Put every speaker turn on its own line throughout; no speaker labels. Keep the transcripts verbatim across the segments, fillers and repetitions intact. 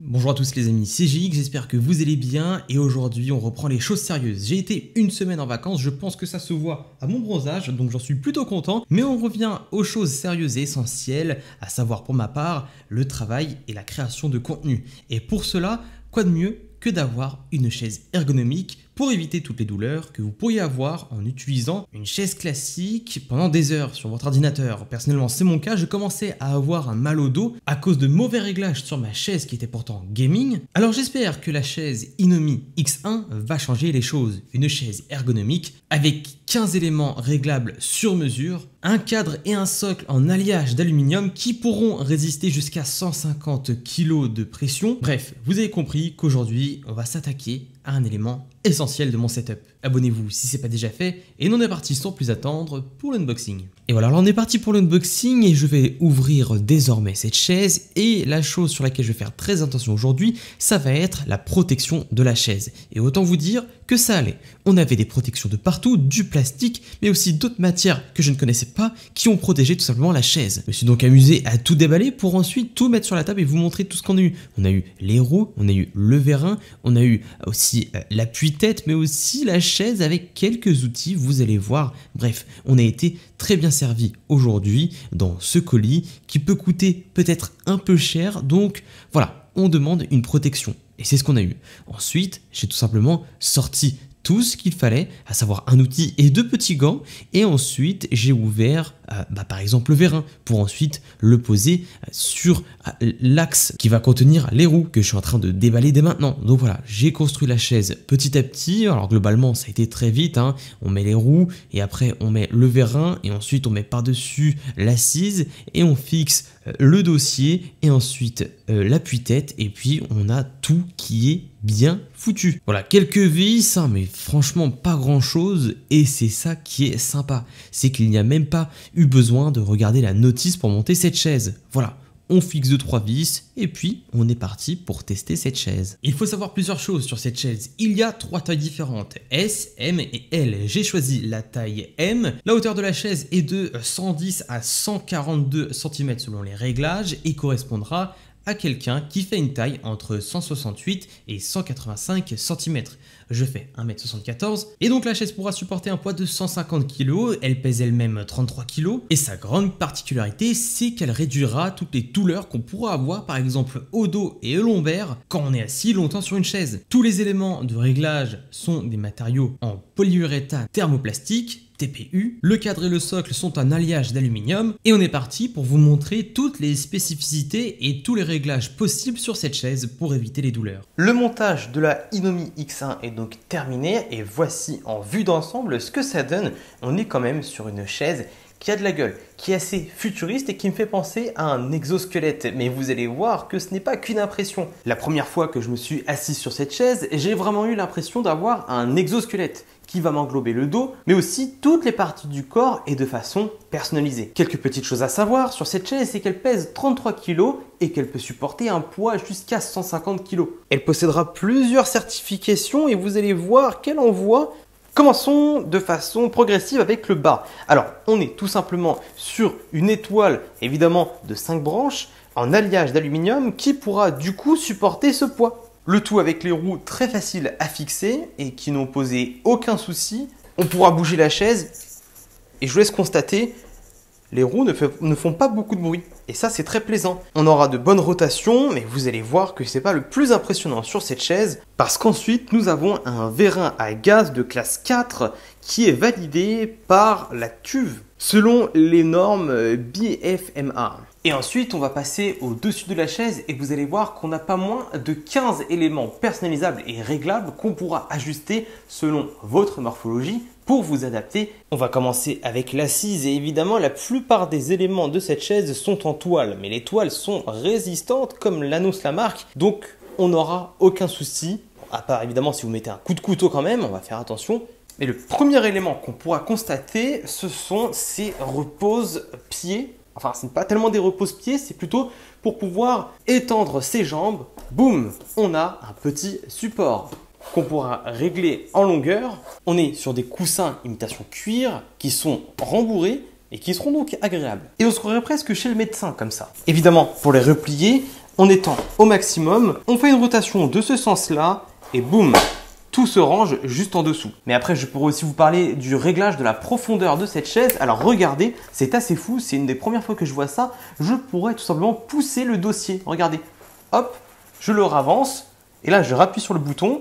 Bonjour à tous les amis, c'est G X, j'espère que vous allez bien et aujourd'hui on reprend les choses sérieuses. J'ai été une semaine en vacances, je pense que ça se voit à mon bronzage, donc j'en suis plutôt content. Mais on revient aux choses sérieuses et essentielles, à savoir pour ma part, le travail et la création de contenu. Et pour cela, quoi de mieux que d'avoir une chaise ergonomique pour éviter toutes les douleurs que vous pourriez avoir en utilisant une chaise classique pendant des heures sur votre ordinateur. Personnellement, c'est mon cas, je commençais à avoir un mal au dos à cause de mauvais réglages sur ma chaise qui était pourtant gaming. Alors j'espère que la chaise Inomi X un va changer les choses. Une chaise ergonomique avec quinze éléments réglables sur mesure, un cadre et un socle en alliage d'aluminium qui pourront résister jusqu'à cent cinquante kilos de pression. Bref, vous avez compris qu'aujourd'hui, on va s'attaquer à un élément essentiel de mon setup. Abonnez-vous si ce n'est pas déjà fait et on est parti sans plus attendre pour l'unboxing. Et voilà, alors on est parti pour l'unboxing et je vais ouvrir désormais cette chaise et la chose sur laquelle je vais faire très attention aujourd'hui, ça va être la protection de la chaise. Et autant vous dire que ça allait. On avait des protections de partout, du plastique, mais aussi d'autres matières que je ne connaissais pas qui ont protégé tout simplement la chaise. Je me suis donc amusé à tout déballer pour ensuite tout mettre sur la table et vous montrer tout ce qu'on a eu. On a eu les roues, on a eu le vérin, on a eu aussi l'appui-tête, mais aussi la chaise avec quelques outils, vous allez voir. Bref, on a été très bien servi aujourd'hui dans ce colis qui peut coûter peut-être un peu cher, donc voilà, on demande une protection. Et c'est ce qu'on a eu. Ensuite, j'ai tout simplement sorti tout ce qu'il fallait, à savoir un outil et deux petits gants. Et ensuite, j'ai ouvert, euh, bah, par exemple, le vérin pour ensuite le poser sur euh, l'axe qui va contenir les roues que je suis en train de déballer dès maintenant. Donc voilà, j'ai construit la chaise petit à petit. Alors globalement, ça a été très vite, hein. On met les roues et après on met le vérin et ensuite on met par-dessus l'assise et on fixe euh, le dossier et ensuite euh, l'appui-tête et puis on a tout qui est bien foutu. Voilà, quelques vis, hein, mais franchement pas grand chose et c'est ça qui est sympa. C'est qu'il n'y a même pas eu besoin de regarder la notice pour monter cette chaise. Voilà. On fixe deux trois vis et puis on est parti pour tester cette chaise. Il faut savoir plusieurs choses sur cette chaise. Il y a trois tailles différentes, S, M et L. J'ai choisi la taille M. La hauteur de la chaise est de cent dix à cent quarante-deux centimètres selon les réglages et correspondra à quelqu'un qui fait une taille entre cent soixante-huit et cent quatre-vingt-cinq centimètres. Je fais un mètre soixante-quatorze et donc la chaise pourra supporter un poids de cent cinquante kilos, elle pèse elle-même trente-trois kilos et sa grande particularité c'est qu'elle réduira toutes les douleurs qu'on pourra avoir par exemple au dos et au lombaire quand on est assis longtemps sur une chaise. Tous les éléments de réglage sont des matériaux en polyuréthane thermoplastique, T P U, le cadre et le socle sont un alliage d'aluminium et on est parti pour vous montrer toutes les spécificités et tous les réglages possibles sur cette chaise pour éviter les douleurs. Le montage de la Inomi X un est donc terminé et voici en vue d'ensemble ce que ça donne. On est quand même sur une chaise qui a de la gueule, qui est assez futuriste et qui me fait penser à un exosquelette. Mais vous allez voir que ce n'est pas qu'une impression. La première fois que je me suis assis sur cette chaise, j'ai vraiment eu l'impression d'avoir un exosquelette qui va m'englober le dos, mais aussi toutes les parties du corps et de façon personnalisée. Quelques petites choses à savoir sur cette chaise, c'est qu'elle pèse trente-trois kilos et qu'elle peut supporter un poids jusqu'à cent cinquante kilos. Elle possédera plusieurs certifications et vous allez voir qu'elle envoie. Commençons de façon progressive avec le bas. Alors, on est tout simplement sur une étoile, évidemment, de cinq branches, en alliage d'aluminium qui pourra du coup supporter ce poids. Le tout avec les roues très faciles à fixer et qui n'ont posé aucun souci. On pourra bouger la chaise et je vous laisse constater, les roues ne, fait, ne font pas beaucoup de bruit. Et ça, c'est très plaisant. On aura de bonnes rotations, mais vous allez voir que ce n'est pas le plus impressionnant sur cette chaise parce qu'ensuite, nous avons un vérin à gaz de classe quatre qui est validé par la cuve selon les normes B F M A. Et ensuite, on va passer au-dessus de la chaise et vous allez voir qu'on n'a pas moins de quinze éléments personnalisables et réglables qu'on pourra ajuster selon votre morphologie pour vous adapter. On va commencer avec l'assise et évidemment, la plupart des éléments de cette chaise sont en toile. Mais les toiles sont résistantes comme l'annonce la marque, donc on n'aura aucun souci. À part évidemment si vous mettez un coup de couteau quand même, on va faire attention. Mais le premier élément qu'on pourra constater, ce sont ces repose-pieds. Enfin, ce n'est pas tellement des repose-pieds, c'est plutôt pour pouvoir étendre ses jambes. Boum, on a un petit support qu'on pourra régler en longueur. On est sur des coussins imitation cuir qui sont rembourrés et qui seront donc agréables. Et on se croirait presque chez le médecin comme ça. Évidemment, pour les replier, on étend au maximum, on fait une rotation de ce sens-là et boum, tout se range juste en dessous. Mais après, je pourrais aussi vous parler du réglage de la profondeur de cette chaise. Alors regardez, c'est assez fou, c'est une des premières fois que je vois ça. Je pourrais tout simplement pousser le dossier. Regardez, hop, je le ravance et là, je rappuie sur le bouton.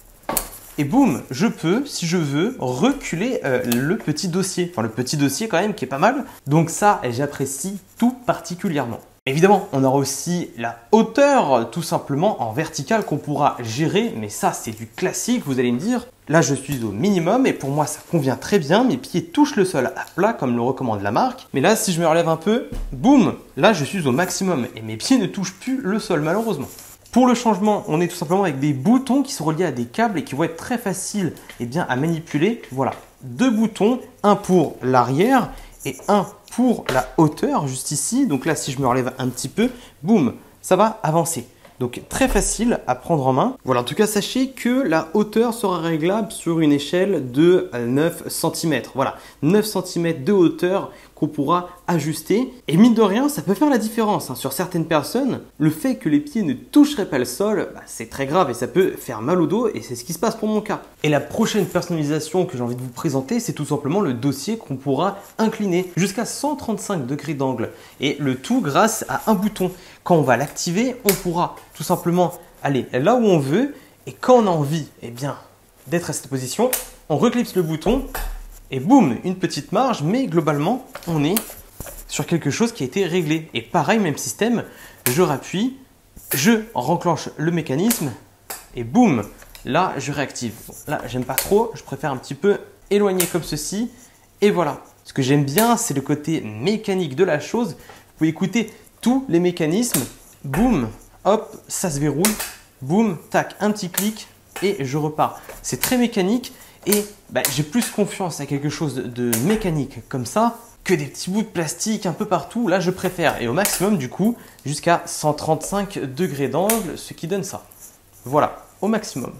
Et boum, je peux, si je veux, reculer euh, le petit dossier. Enfin, le petit dossier quand même qui est pas mal. Donc ça, j'apprécie tout particulièrement. Évidemment, on aura aussi la hauteur, tout simplement en verticale qu'on pourra gérer. Mais ça, c'est du classique, vous allez me dire. Là, je suis au minimum et pour moi, ça convient très bien. Mes pieds touchent le sol à plat, comme le recommande la marque. Mais là, si je me relève un peu, boum, là, je suis au maximum. Et mes pieds ne touchent plus le sol, malheureusement. Pour le changement, on est tout simplement avec des boutons qui sont reliés à des câbles et qui vont être très faciles eh bien, à manipuler. Voilà, deux boutons, un pour l'arrière et un pour la hauteur, juste ici. Donc là, si je me relève un petit peu, boum, ça va avancer. Donc très facile à prendre en main. Voilà, en tout cas, sachez que la hauteur sera réglable sur une échelle de neuf centimètres. Voilà, neuf centimètres de hauteur qu'on pourra ajuster. Et mine de rien, ça peut faire la différence. Hein. Sur certaines personnes, le fait que les pieds ne toucheraient pas le sol, bah, c'est très grave et ça peut faire mal au dos et c'est ce qui se passe pour mon cas. Et la prochaine personnalisation que j'ai envie de vous présenter, c'est tout simplement le dossier qu'on pourra incliner jusqu'à cent trente-cinq degrés d'angle. Et le tout grâce à un bouton. Quand on va l'activer, on pourra tout simplement aller là où on veut et quand on a envie eh bien, d'être à cette position, on reclipse le bouton et boum, une petite marge, mais globalement, on est sur quelque chose qui a été réglé. Et pareil, même système, je rappuie, je renclenche le mécanisme et boum, là, je réactive. Bon, là, j'aime pas trop, je préfère un petit peu éloigner comme ceci et voilà. Ce que j'aime bien, c'est le côté mécanique de la chose. Vous pouvez écouter tous les mécanismes, boum, hop, ça se verrouille, boum, tac, un petit clic et je repars. C'est très mécanique et bah, j'ai plus confiance à quelque chose de mécanique comme ça que des petits bouts de plastique un peu partout. Là, je préfère et au maximum du coup jusqu'à cent trente-cinq degrés d'angle, ce qui donne ça. Voilà, au maximum.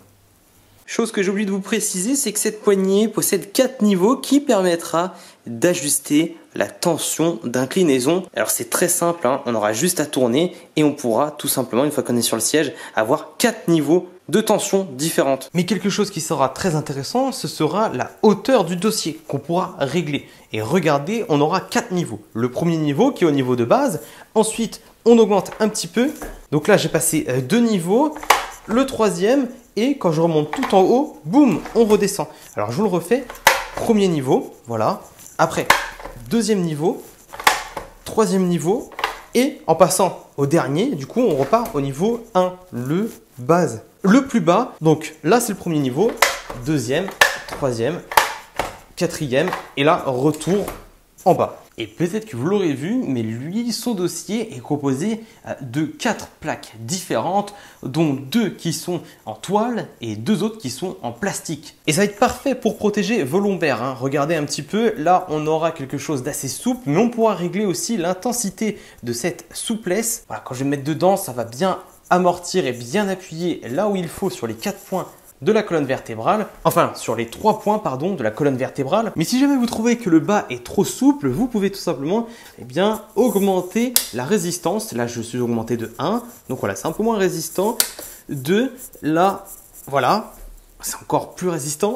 Chose que j'ai oublié de vous préciser, c'est que cette poignée possède quatre niveaux qui permettra d'ajuster la tension d'inclinaison. Alors c'est très simple, hein, on aura juste à tourner et on pourra tout simplement, une fois qu'on est sur le siège, avoir quatre niveaux de tension différentes. Mais quelque chose qui sera très intéressant, ce sera la hauteur du dossier qu'on pourra régler. Et regardez, on aura quatre niveaux. Le premier niveau qui est au niveau de base, ensuite on augmente un petit peu. Donc là j'ai passé deux niveaux, le troisième et quand je remonte tout en haut, boum, on redescend. Alors je vous le refais, premier niveau, voilà. Après, deuxième niveau, troisième niveau et en passant au dernier, du coup on repart au niveau un, le base. Le plus bas, donc là c'est le premier niveau, deuxième, troisième, quatrième et là retour en bas. Et peut-être que vous l'aurez vu, mais lui, son dossier est composé de quatre plaques différentes, dont deux qui sont en toile et deux autres qui sont en plastique. Et ça va être parfait pour protéger vos lombaires. Hein. Regardez un petit peu, là on aura quelque chose d'assez souple, mais on pourra régler aussi l'intensité de cette souplesse. Voilà, quand je vais me mettre dedans, ça va bien amortir et bien appuyer là où il faut sur les quatre points de la colonne vertébrale, enfin sur les trois points pardon de la colonne vertébrale. Mais si jamais vous trouvez que le bas est trop souple, vous pouvez tout simplement eh bien, augmenter la résistance. Là je suis augmenté de un, donc voilà c'est un peu moins résistant. deux, là voilà, c'est encore plus résistant.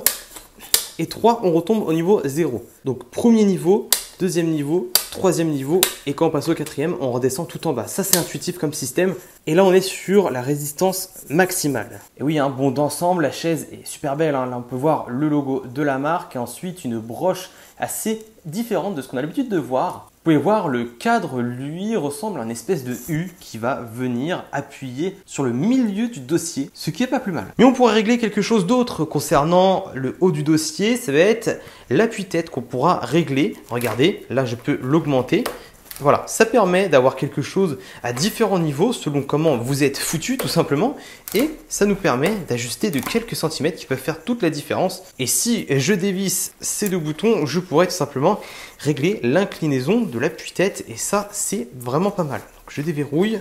Et trois, on retombe au niveau zéro. Donc premier niveau, deuxième niveau, troisième niveau et quand on passe au quatrième, on redescend tout en bas. Ça c'est intuitif comme système. Et là on est sur la résistance maximale. Et oui, hein, bon d'ensemble, la chaise est super belle. Hein. Là on peut voir le logo de la marque et ensuite une broche assez différente de ce qu'on a l'habitude de voir. Vous pouvez voir le cadre, lui, ressemble à une espèce de U qui va venir appuyer sur le milieu du dossier, ce qui est pas plus mal. Mais on pourra régler quelque chose d'autre concernant le haut du dossier, ça va être l'appui-tête qu'on pourra régler. Regardez, là je peux l'augmenter. Voilà, ça permet d'avoir quelque chose à différents niveaux selon comment vous êtes foutu tout simplement et ça nous permet d'ajuster de quelques centimètres qui peuvent faire toute la différence. Et si je dévisse ces deux boutons, je pourrais tout simplement régler l'inclinaison de l'appui-tête et ça c'est vraiment pas mal. Donc, je déverrouille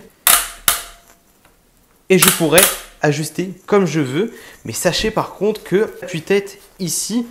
et je pourrais ajuster comme je veux, mais sachez par contre que l'appui-tête ici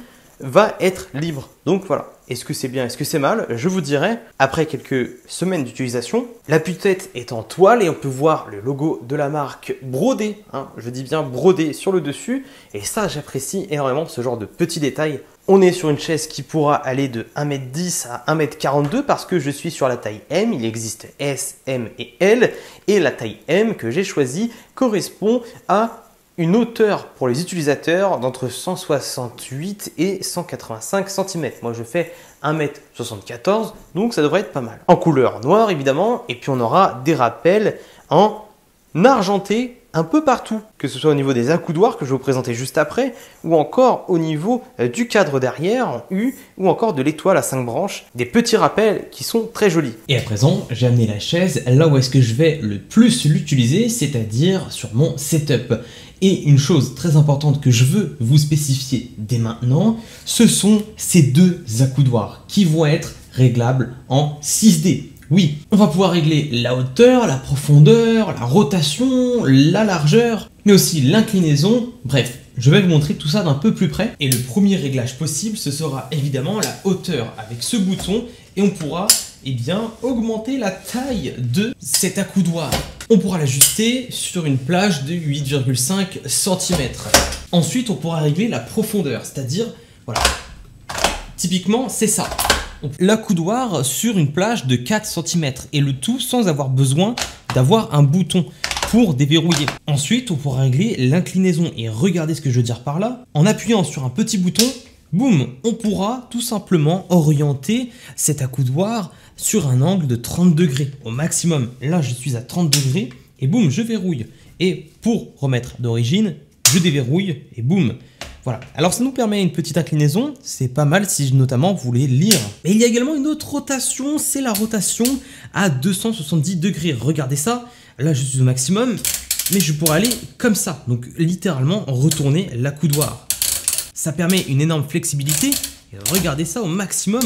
va être libre. Donc voilà. Est-ce que c'est bien, est-ce que c'est mal? Je vous dirai après quelques semaines d'utilisation. L'appui-tête est en toile et on peut voir le logo de la marque brodé, hein, je dis bien brodé sur le dessus. Et ça, j'apprécie énormément ce genre de petits détails. On est sur une chaise qui pourra aller de un mètre dix à un mètre quarante-deux parce que je suis sur la taille M. Il existe S, M et L. Et la taille M que j'ai choisie correspond à une hauteur pour les utilisateurs d'entre cent soixante-huit et cent quatre-vingt-cinq centimètres. Moi, je fais un mètre soixante-quatorze, donc ça devrait être pas mal. En couleur noire, évidemment, et puis on aura des rappels en argenté un peu partout, que ce soit au niveau des accoudoirs que je vais vous présenter juste après, ou encore au niveau du cadre derrière en U, ou encore de l'étoile à cinq branches, des petits rappels qui sont très jolis.
Et à présent, j'ai amené la chaise là où est-ce que je vais le plus l'utiliser, c'est-à-dire sur mon setup. Et une chose très importante que je veux vous spécifier dès maintenant, ce sont ces deux accoudoirs qui vont être réglables en six D. Oui, on va pouvoir régler la hauteur, la profondeur, la rotation, la largeur, mais aussi l'inclinaison. Bref, je vais vous montrer tout ça d'un peu plus près. Et le premier réglage possible, ce sera évidemment la hauteur avec ce bouton. Et on pourra eh bien, augmenter la taille de cet accoudoir. On pourra l'ajuster sur une plage de huit virgule cinq centimètres. Ensuite, on pourra régler la profondeur, c'est-à-dire, voilà, typiquement, c'est ça. L'accoudoir sur une plage de quatre centimètres et le tout sans avoir besoin d'avoir un bouton pour déverrouiller. Ensuite, on pourra régler l'inclinaison et regardez ce que je veux dire par là. En appuyant sur un petit bouton, boum, on pourra tout simplement orienter cet accoudoir sur un angle de trente degrés au maximum. Là, je suis à trente degrés et boum, je verrouille. Et pour remettre d'origine, je déverrouille et boum. Voilà, alors ça nous permet une petite inclinaison, c'est pas mal si je notamment voulais lire. Mais il y a également une autre rotation, c'est la rotation à deux cent soixante-dix degrés. Regardez ça, là je suis au maximum, mais je pourrais aller comme ça, donc littéralement retourner l'accoudoir. Ça permet une énorme flexibilité, et regardez ça au maximum,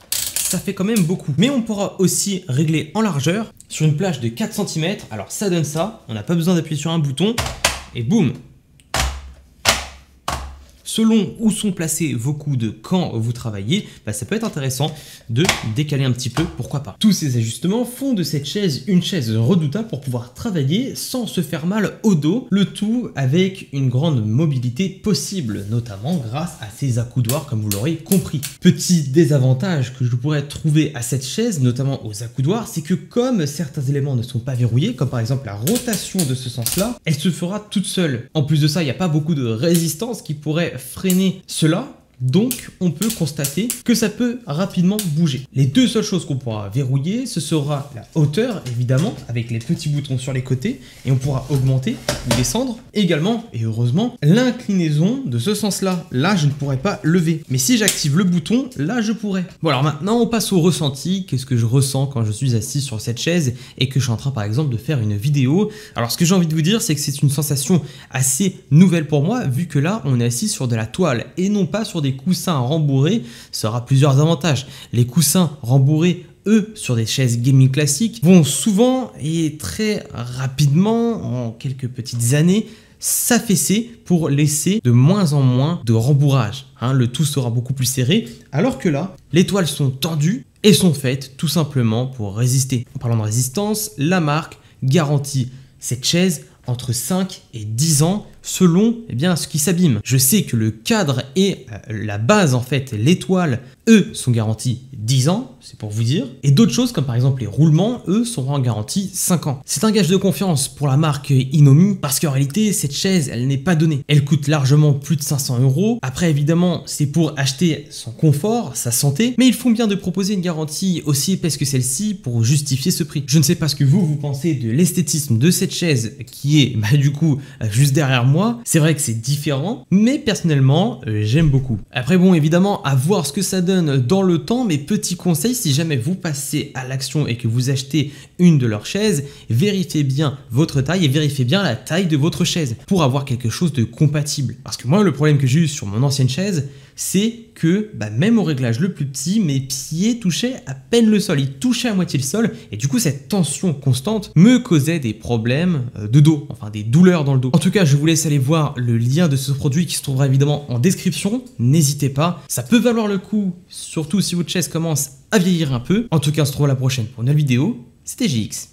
ça fait quand même beaucoup. Mais on pourra aussi régler en largeur sur une plage de quatre centimètres, alors ça donne ça, on n'a pas besoin d'appuyer sur un bouton, et boum. Selon où sont placés vos coudes quand vous travaillez, bah ça peut être intéressant de décaler un petit peu, pourquoi pas. Tous ces ajustements font de cette chaise une chaise redoutable pour pouvoir travailler sans se faire mal au dos, le tout avec une grande mobilité possible, notamment grâce à ces accoudoirs comme vous l'aurez compris. Petit désavantage que je pourrais trouver à cette chaise, notamment aux accoudoirs, c'est que comme certains éléments ne sont pas verrouillés, comme par exemple la rotation de ce sens-là, elle se fera toute seule. En plus de ça, il n'y a pas beaucoup de résistance qui pourrait freiner cela, donc on peut constater que ça peut rapidement bouger. Les deux seules choses qu'on pourra verrouiller, ce sera la hauteur évidemment avec les petits boutons sur les côtés et on pourra augmenter ou descendre. Également et heureusement l'inclinaison de ce sens là, là je ne pourrais pas lever, mais si j'active le bouton, là je pourrais. Bon alors maintenant on passe au ressenti, qu'est-ce que je ressens quand je suis assis sur cette chaise et que je suis en train par exemple de faire une vidéo. Alors ce que j'ai envie de vous dire c'est que c'est une sensation assez nouvelle pour moi vu que là on est assis sur de la toile et non pas sur des coussins rembourrés. Ça aura plusieurs avantages. Les coussins rembourrés, eux, sur des chaises gaming classiques, vont souvent et très rapidement, en quelques petites années, s'affaisser pour laisser de moins en moins de rembourrage. Hein, le tout sera beaucoup plus serré, alors que là, les toiles sont tendues et sont faites tout simplement pour résister. En parlant de résistance, la marque garantit cette chaise entre cinq et dix ans selon eh bien, ce qui s'abîme. Je sais que le cadre et euh, la base, en fait, l'étoile, eux, sont garantis dix ans, c'est pour vous dire. Et d'autres choses, comme par exemple les roulements, eux, seront en garantie cinq ans. C'est un gage de confiance pour la marque Inomi, parce qu'en réalité, cette chaise, elle n'est pas donnée. Elle coûte largement plus de cinq cents euros. Après, évidemment, c'est pour acheter son confort, sa santé, mais ils font bien de proposer une garantie aussi épaisse que celle-ci pour justifier ce prix. Je ne sais pas ce que vous, vous pensez de l'esthétisme de cette chaise qui est, bah, du coup, juste derrière moi. C'est vrai que c'est différent, mais personnellement, euh, j'aime beaucoup. Après bon, évidemment, à voir ce que ça donne dans le temps, mais petit conseil, si jamais vous passez à l'action et que vous achetez une de leurs chaises, vérifiez bien votre taille et vérifiez bien la taille de votre chaise pour avoir quelque chose de compatible. Parce que moi, le problème que j'ai eu sur mon ancienne chaise, c'est que bah, même au réglage le plus petit, mes pieds touchaient à peine le sol, ils touchaient à moitié le sol, et du coup cette tension constante me causait des problèmes de dos, enfin des douleurs dans le dos. En tout cas, je vous laisse aller voir le lien de ce produit qui se trouvera évidemment en description, n'hésitez pas, ça peut valoir le coup, surtout si votre chaise commence à vieillir un peu. En tout cas, on se retrouve à la prochaine pour une nouvelle vidéo, c'était G X.